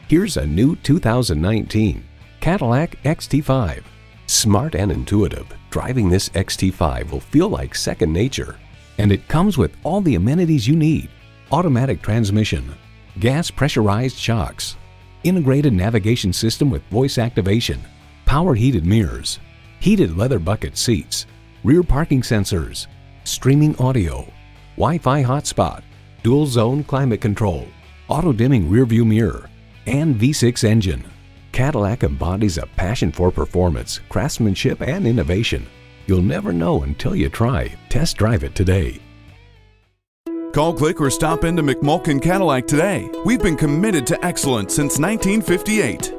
Here's a new 2019 Cadillac XT5. Smart and intuitive, driving this XT5 will feel like second nature. And it comes with all the amenities you need: automatic transmission, gas pressurized shocks, integrated navigation system with voice activation, power heated mirrors, heated leather bucket seats, rear parking sensors, streaming audio, Wi-Fi hotspot, dual zone climate control, auto dimming rear view mirror, and V6 engine. Cadillac embodies a passion for performance, craftsmanship, and innovation. You'll never know until you try. Test drive it today. Call, click, or stop into McMulkin Cadillac today. We've been committed to excellence since 1958.